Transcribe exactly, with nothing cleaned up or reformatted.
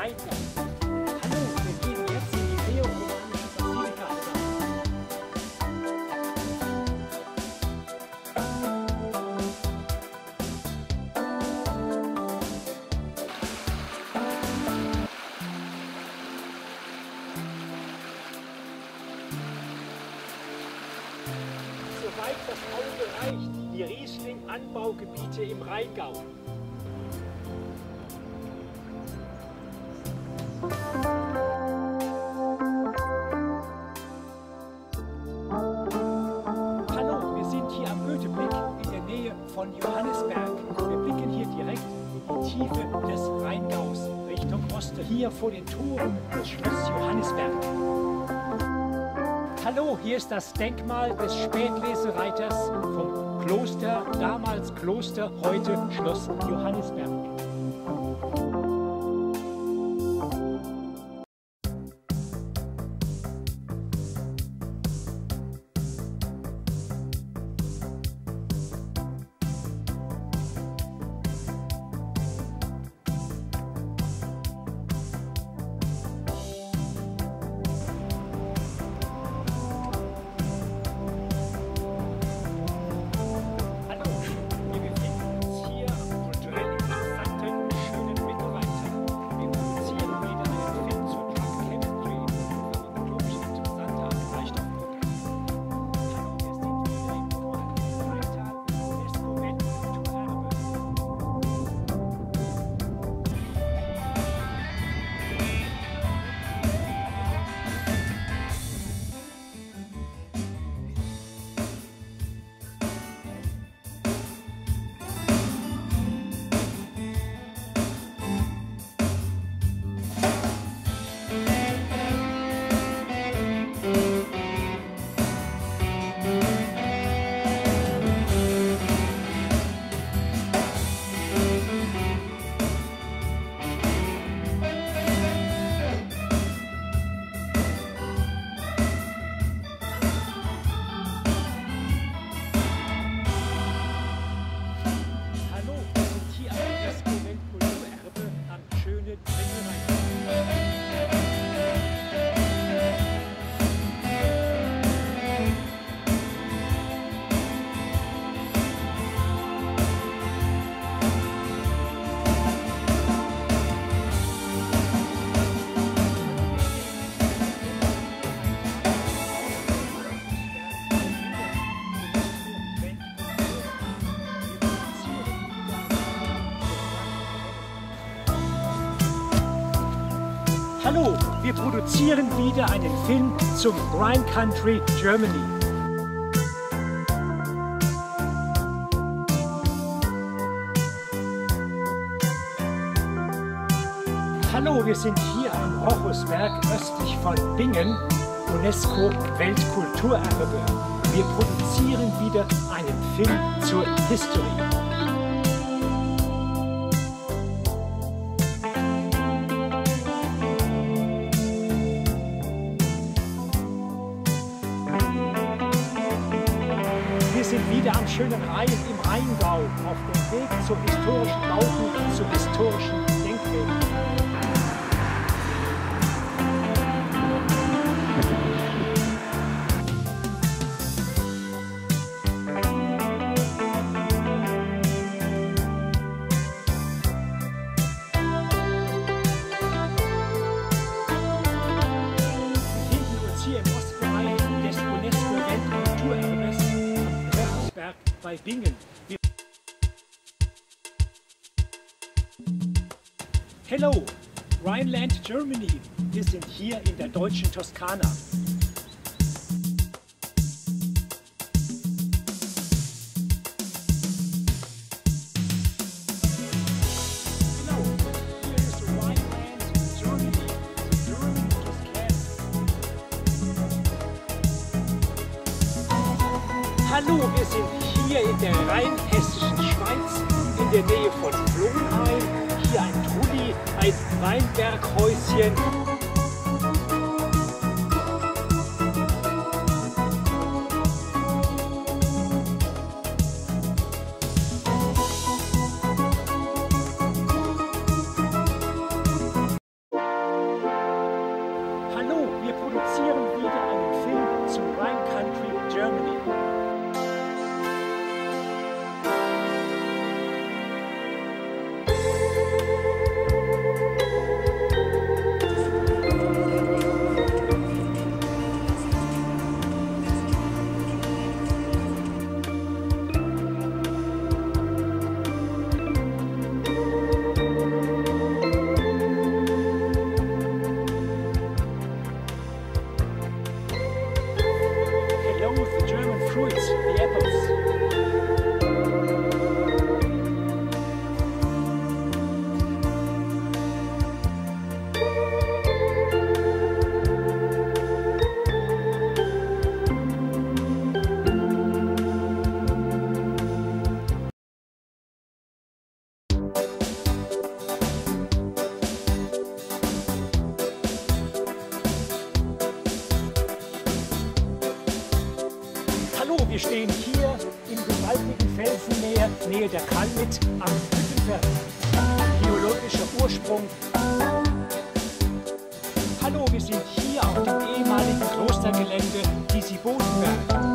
Rheingau. Hallo, wir gehen jetzt in die neoromanische Basilika rein. Soweit das Auge reicht, die Riesling-Anbaugebiete im Rheingau. Hallo, wir sind hier am Goetheblick in der Nähe von Johannisberg. Wir blicken hier direkt in die Tiefe des Rheingaus Richtung Osten, hier vor den Toren des Schloss Johannisberg. Hallo, hier ist das Denkmal des Spätlesereiters vom Kloster, damals Kloster, heute Schloss Johannisberg. Hallo, wir produzieren wieder einen Film zum Rhine Country Germany. Hallo, wir sind hier am Rochusberg östlich von Bingen, UNESCO Weltkulturerbe. Wir produzieren wieder einen Film zur History. Wir sind wieder am schönen Rhein im Rheingau auf dem Weg zu historischen Bauten und zu historischen Denkmälern. Wir befinden uns hier im Ostbereich des UNESCO Weltkulturerbes bei Bingen. Wir Hello, Rhineland, Germany. Wir sind hier in der deutschen Toskana. Genau, hier ist Rhineland, Germany, German Toskana. Hallo, wir sind hier in der rheinhessischen Schweiz, in der Nähe von Blomheim. Hier ein Trulli, ein Weinberghäuschen. Wir stehen hier im gewaltigen Felsenmeer, Nähe der Kalmit, am Hüttenberg. Geologischer Ursprung. Hallo, wir sind hier auf dem ehemaligen Klostergelände Bodenberg.